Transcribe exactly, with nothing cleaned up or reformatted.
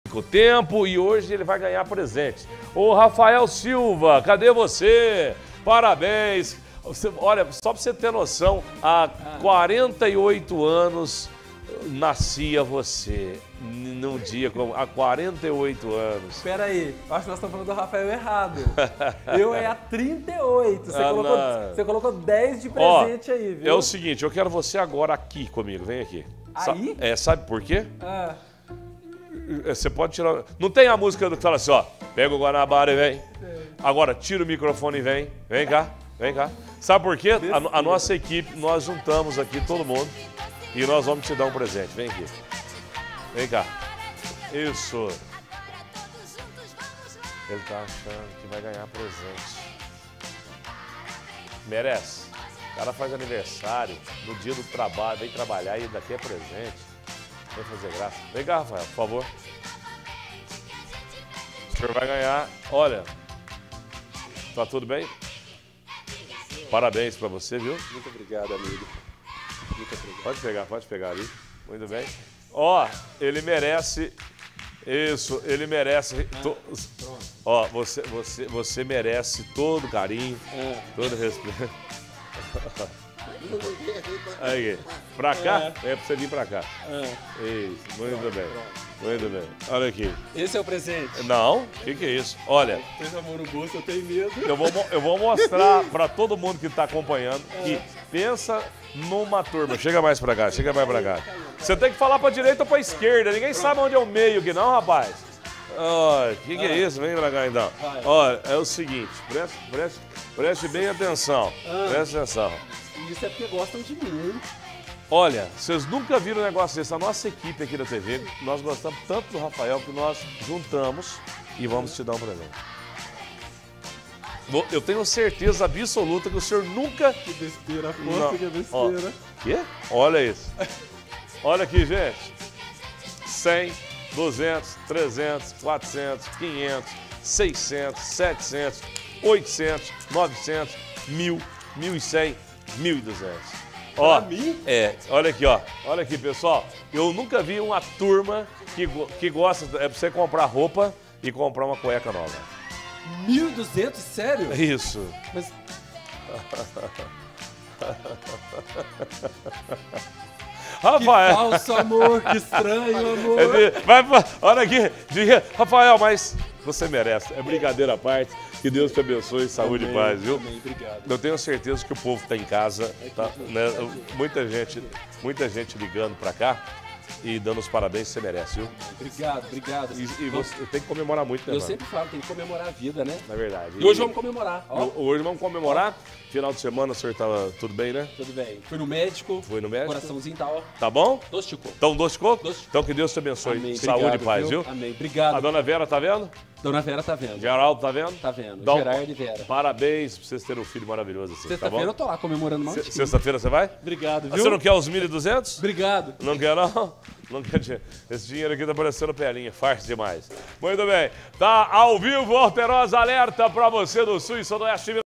O tempo e hoje ele vai ganhar presente. Ô Rafael Silva, cadê você? Parabéns. Você, olha, só pra você ter noção, há quarenta e oito anos nascia você. Num dia como há quarenta e oito anos. Espera aí, acho que nós estamos falando do Rafael errado. Eu é há trinta e oito. Você, ah, colocou, você colocou dez de presente. Ó, aí, viu? É o seguinte, eu quero você agora aqui comigo. Vem aqui. Aí? Sa é, sabe por quê? Ah. Você pode tirar... Não tem a música que fala assim, ó. Pega o Guanabara e vem. Agora, tira o microfone e vem. Vem cá, vem cá. Sabe por quê? A, a nossa equipe, nós juntamos aqui todo mundo e nós vamos te dar um presente. Vem aqui. Vem cá. Isso. Ele tá achando que vai ganhar presente. Merece. O cara faz aniversário no dia do trabalho, vem trabalhar e ainda quer presente. Vem fazer graça. Vem cá, Rafael, por favor. O senhor vai ganhar. Olha, tá tudo bem? Parabéns pra você, viu? Muito obrigado, amigo. Muito obrigado. Pode pegar, pode pegar ali. Muito bem. Ó, ele merece... Isso, ele merece... Ah, to... Ó, você, você, você merece todo carinho, é. todo respeito. Aí, pra cá? É, é pra você vir pra cá. É. Isso, muito pronto, bem. Pronto. Muito bem. Olha aqui. Esse é o presente? Não, o que, que é isso? Olha. Tem a mão no bolso, eu tenho medo. Eu vou, eu vou mostrar pra todo mundo que tá acompanhando é. que pensa numa turma. Chega mais pra cá, chega mais pra cá. Você tem que falar pra direita ou pra esquerda. Ninguém pronto. sabe onde é o meio aqui, não, rapaz? Olha, o que, que é isso? Vem pra cá então. Olha, é o seguinte, preste, preste, preste bem atenção. Preste atenção. Isso é porque gostam de mim, hein? Olha, vocês nunca viram um negócio desse. A nossa equipe aqui da T V, nós gostamos tanto do Rafael que nós juntamos e vamos te dar um presente. Eu tenho certeza absoluta que o senhor nunca... Que besteira, aposto que é besteira. Ó, quê? Olha isso. Olha aqui, gente. cem, duzentos, trezentos, quatrocentos, quinhentos, seiscentos, setecentos, oitocentos, novecentos, mil, mil e cem, mil e duzentos. Ó, pra mim? É, olha aqui, ó. Olha aqui, pessoal. Eu nunca vi uma turma que, que gosta... É pra você comprar roupa e comprar uma cueca nova. mil e duzentos? Sério? Isso. Mas... Rafael. Que falso amor, que estranho amor. Vai, olha aqui. Diga, Rafael, mas você merece. É brincadeira à parte. Que Deus te abençoe, saúde amém, e paz, viu? Amém, obrigado. Eu tenho certeza que o povo está em casa, tá, né? Muita gente, muita gente ligando para cá e dando os parabéns que você merece, viu? Obrigado, obrigado. E, e você tem que comemorar muito, né, Eu mano? sempre falo, tem que comemorar a vida, né? Na verdade. E hoje vamos comemorar. Ó. Hoje vamos comemorar. Final de semana, o senhor tava tudo bem, né? Tudo bem. Fui no médico. Foi no médico. Coraçãozinho tá, ó. Tá bom? Doce de coco. Então, doce de coco? Doce de... Então, que Deus te abençoe. Amém. Saúde Obrigado, e paz, viu? Amém. Obrigado. A dona Vera tá vendo? Dona Vera tá vendo. Geraldo tá vendo? Tá vendo. Dá um... Gerardo e Vera. Parabéns pra vocês terem um filho maravilhoso assim, tá bom? Sexta-feira eu tô lá comemorando mais. Sexta-feira você vai? Obrigado, viu? Você não quer os mil e duzentos? Obrigado. Não quer, não? Não quer dinheiro. Esse dinheiro aqui tá parecendo pelinha, farce demais. Muito bem. Tá ao vivo, Alterosa Alerta pra você do Sul e Sudoeste.